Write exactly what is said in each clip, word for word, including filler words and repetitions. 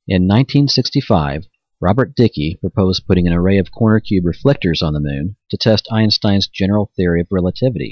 In nineteen sixty-five, Robert Dicke proposed putting an array of corner cube reflectors on the Moon to test Einstein's general theory of relativity.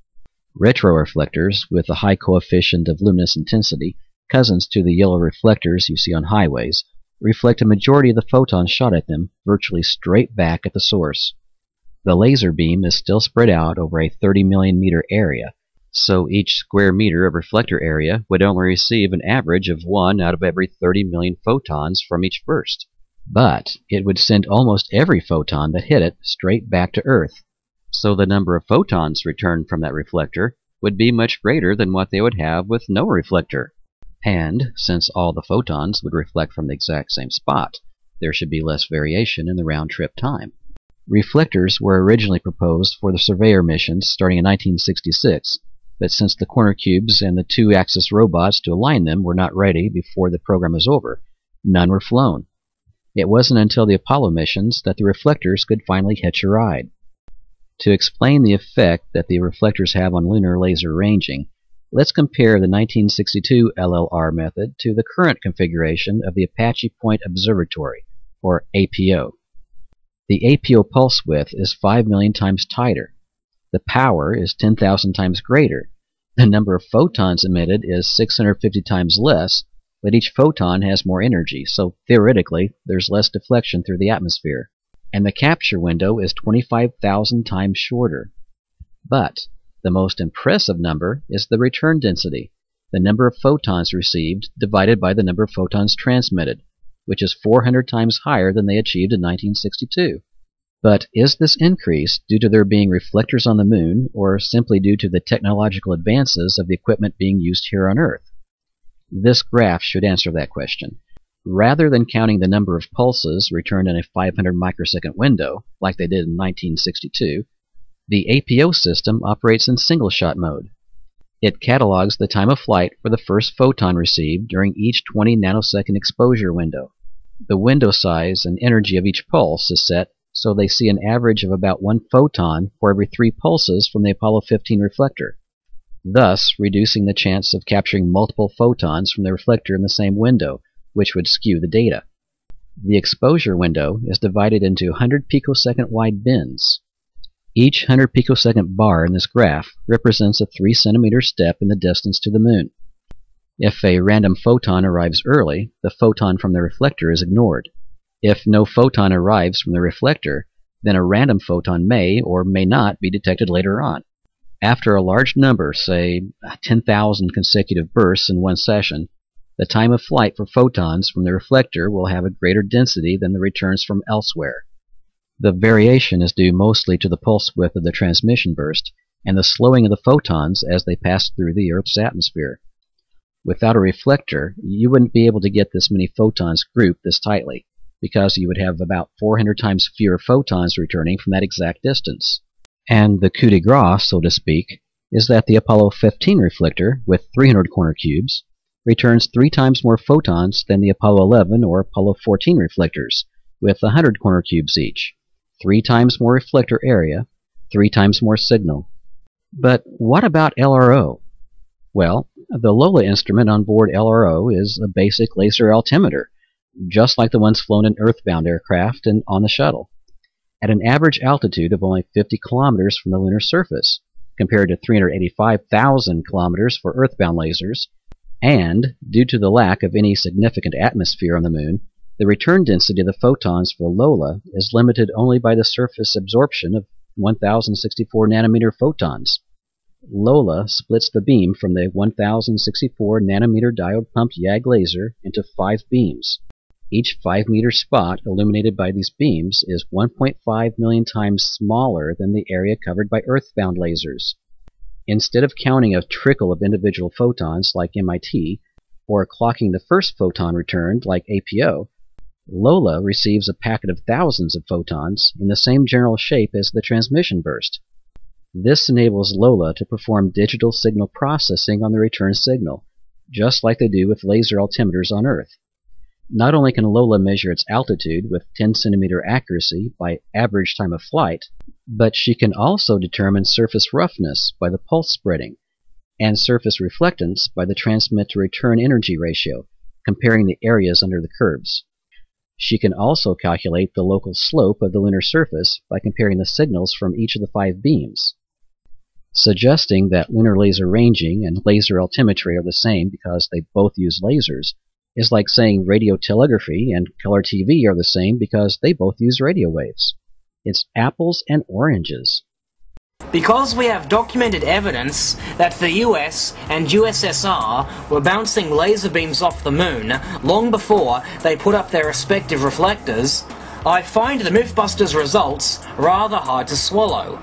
Retro-reflectors, with a high coefficient of luminous intensity, cousins to the yellow reflectors you see on highways, reflect a majority of the photons shot at them virtually straight back at the source. The laser beam is still spread out over a thirty million meter area, so each square meter of reflector area would only receive an average of one out of every thirty million photons from each burst. But it would send almost every photon that hit it straight back to Earth, so the number of photons returned from that reflector would be much greater than what they would have with no reflector. And, since all the photons would reflect from the exact same spot, there should be less variation in the round-trip time. Reflectors were originally proposed for the Surveyor missions starting in nineteen sixty-six, but since the corner cubes and the two-axis robots to align them were not ready before the program was over, none were flown. It wasn't until the Apollo missions that the reflectors could finally hitch a ride. To explain the effect that the reflectors have on lunar laser ranging, let's compare the nineteen sixty-two L L R method to the current configuration of the Apache Point Observatory, or A P O. The A P O pulse width is five million times tighter. The power is ten thousand times greater. The number of photons emitted is six hundred fifty times less, but each photon has more energy, so theoretically there's less deflection through the atmosphere. And the capture window is twenty-five thousand times shorter. But the most impressive number is the return density, the number of photons received divided by the number of photons transmitted, which is four hundred times higher than they achieved in nineteen sixty-two. But is this increase due to there being reflectors on the Moon, or simply due to the technological advances of the equipment being used here on Earth? This graph should answer that question. Rather than counting the number of pulses returned in a five hundred microsecond window, like they did in nineteen sixty-two, the A P O system operates in single-shot mode. It catalogs the time of flight for the first photon received during each twenty nanosecond exposure window. The window size and energy of each pulse is set so they see an average of about one photon for every three pulses from the Apollo fifteen reflector, thus reducing the chance of capturing multiple photons from the reflector in the same window, which would skew the data. The exposure window is divided into one hundred picosecond wide bins. Each one hundred picosecond bar in this graph represents a three centimeter step in the distance to the Moon. If a random photon arrives early, the photon from the reflector is ignored. If no photon arrives from the reflector, then a random photon may or may not be detected later on. After a large number, say ten thousand consecutive bursts in one session, the time of flight for photons from the reflector will have a greater density than the returns from elsewhere. The variation is due mostly to the pulse width of the transmission burst and the slowing of the photons as they pass through the Earth's atmosphere. Without a reflector, you wouldn't be able to get this many photons grouped this tightly, because you would have about four hundred times fewer photons returning from that exact distance. And the coup de grace, so to speak, is that the Apollo fifteen reflector, with three hundred corner cubes, returns three times more photons than the Apollo eleven or Apollo fourteen reflectors, with one hundred corner cubes each. Three times more reflector area, three times more signal. But what about L R O? Well, the LOLA instrument on board L R O is a basic laser altimeter, just like the ones flown in earthbound aircraft and on the shuttle, at an average altitude of only fifty kilometers from the lunar surface, compared to three hundred eighty-five thousand kilometers for earthbound lasers. And, due to the lack of any significant atmosphere on the Moon, the return density of the photons for LOLA is limited only by the surface absorption of one thousand sixty-four nanometer photons. LOLA splits the beam from the one thousand sixty-four nanometer diode-pumped YAG laser into five beams. Each five meter spot illuminated by these beams is one point five million times smaller than the area covered by earthbound lasers. Instead of counting a trickle of individual photons like M I T, or clocking the first photon returned like A P O, LOLA receives a packet of thousands of photons in the same general shape as the transmission burst. This enables LOLA to perform digital signal processing on the return signal, just like they do with laser altimeters on Earth. Not only can LOLA measure its altitude with ten centimeter accuracy by average time of flight, but she can also determine surface roughness by the pulse spreading, and surface reflectance by the transmit to return energy ratio, comparing the areas under the curves. She can also calculate the local slope of the lunar surface by comparing the signals from each of the five beams. Suggesting that lunar laser ranging and laser altimetry are the same because they both use lasers is like saying radiotelegraphy and color T V are the same because they both use radio waves. It's apples and oranges. Because we have documented evidence that the U S and U S S R were bouncing laser beams off the moon long before they put up their respective reflectors, I find the Mythbusters results rather hard to swallow.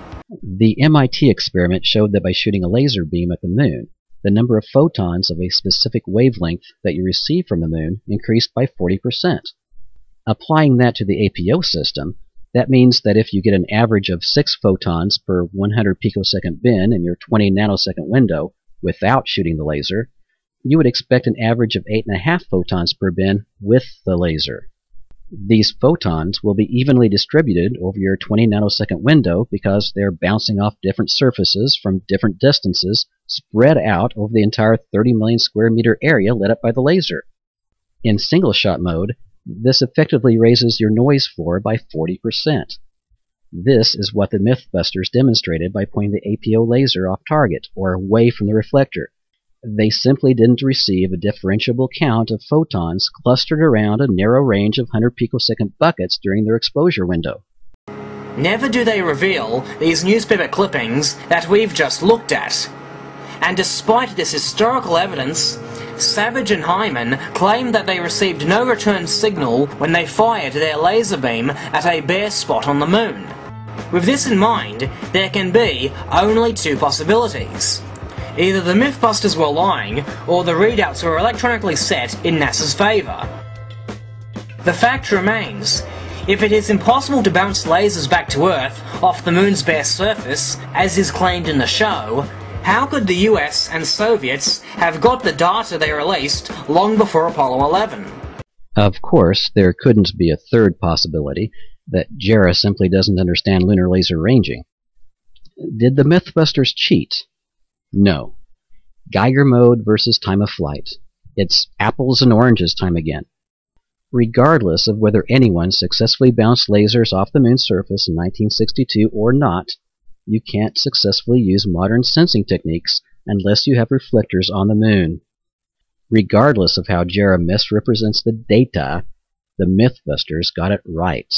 The M I T experiment showed that by shooting a laser beam at the moon, the number of photons of a specific wavelength that you receive from the moon increased by forty percent. Applying that to the A P O system, that means that if you get an average of six photons per one hundred picosecond bin in your twenty nanosecond window without shooting the laser, you would expect an average of eight point five photons per bin with the laser. These photons will be evenly distributed over your twenty nanosecond window because they're bouncing off different surfaces from different distances spread out over the entire thirty million square meter area lit up by the laser. In single-shot mode, this effectively raises your noise floor by forty percent. This is what the Mythbusters demonstrated by pointing the A P O laser off target, or away from the reflector. They simply didn't receive a differentiable count of photons clustered around a narrow range of one hundred picosecond buckets during their exposure window. Never do they reveal these newspaper clippings that we've just looked at. And despite this historical evidence, Savage and Hyman claim that they received no return signal when they fired their laser beam at a bare spot on the moon. With this in mind, there can be only two possibilities. Either the Mythbusters were lying, or the readouts were electronically set in NASA's favour. The fact remains, if it is impossible to bounce lasers back to Earth off the moon's bare surface, as is claimed in the show, how could the U S and Soviets have got the data they released long before Apollo eleven? Of course, there couldn't be a third possibility, that Jarrah simply doesn't understand lunar laser ranging. Did the Mythbusters cheat? No. Geiger mode versus time of flight. It's apples and oranges time again. Regardless of whether anyone successfully bounced lasers off the moon's surface in nineteen sixty-two or not, you can't successfully use modern sensing techniques unless you have reflectors on the moon. Regardless of how Jarrah misrepresents the data, the Mythbusters got it right.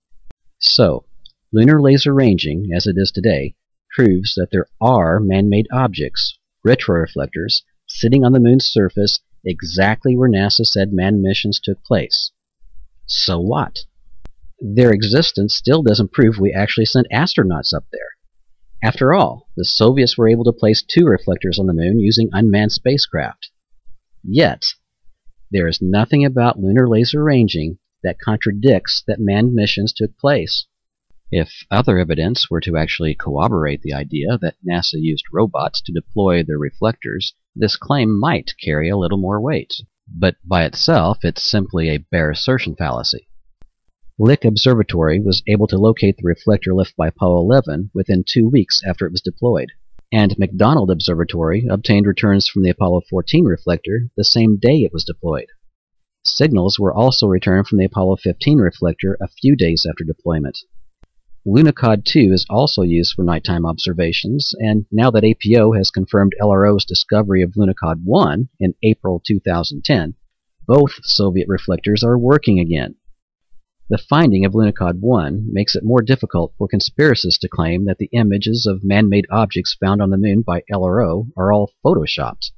So, lunar laser ranging, as it is today, proves that there are man-made objects, retro-reflectors, sitting on the moon's surface exactly where NASA said manned missions took place. So what? Their existence still doesn't prove we actually sent astronauts up there. After all, the Soviets were able to place two reflectors on the moon using unmanned spacecraft. Yet, there is nothing about lunar laser ranging that contradicts that manned missions took place. If other evidence were to actually corroborate the idea that NASA used robots to deploy their reflectors, this claim might carry a little more weight. But by itself, it's simply a bare assertion fallacy. Lick Observatory was able to locate the reflector left by Apollo eleven within two weeks after it was deployed, and McDonald Observatory obtained returns from the Apollo fourteen reflector the same day it was deployed. Signals were also returned from the Apollo fifteen reflector a few days after deployment. Lunokhod two is also used for nighttime observations, and now that A P O has confirmed L R O's discovery of Lunokhod one in April two thousand ten, both Soviet reflectors are working again. The finding of Lunokhod one makes it more difficult for conspiracists to claim that the images of man-made objects found on the moon by L R O are all photoshopped.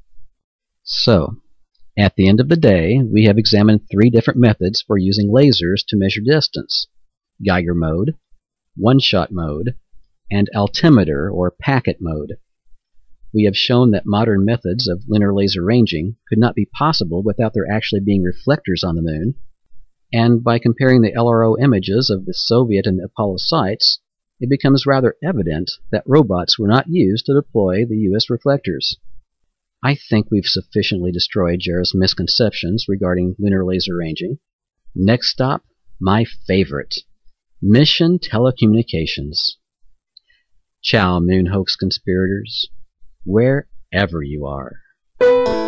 So, at the end of the day, we have examined three different methods for using lasers to measure distance: Geiger mode, one-shot mode, and altimeter or packet mode. We have shown that modern methods of lunar laser ranging could not be possible without there actually being reflectors on the moon, and by comparing the L R O images of the Soviet and Apollo sites, it becomes rather evident that robots were not used to deploy the U S reflectors. I think we've sufficiently destroyed Jarrah's misconceptions regarding lunar laser ranging. Next stop, my favorite: mission telecommunications. Ciao, moon hoax conspirators, wherever you are.